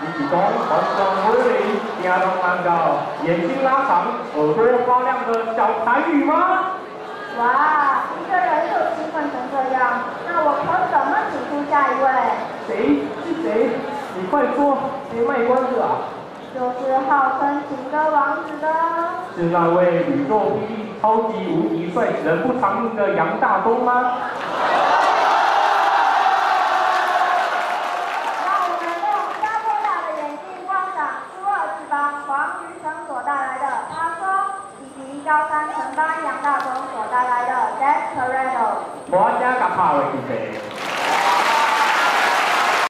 你是讲环状武林、行动难搞、眼睛拉长、耳朵发亮的小台语吗？ 哇，一个人就兴奋成这样，那我可怎么请出下一位？ 谁是谁？你快说，别卖关子啊！ 就是号称情歌王子的， 是那位宇宙霹雳、超级无敌帅、人不长命的杨大东吗？ 让我们用加多大的眼睛观赏初二次班黄瑜成所带来的《他说》，以及高三成班杨大东所带来的《Desperado》。 我家甲拍落去者。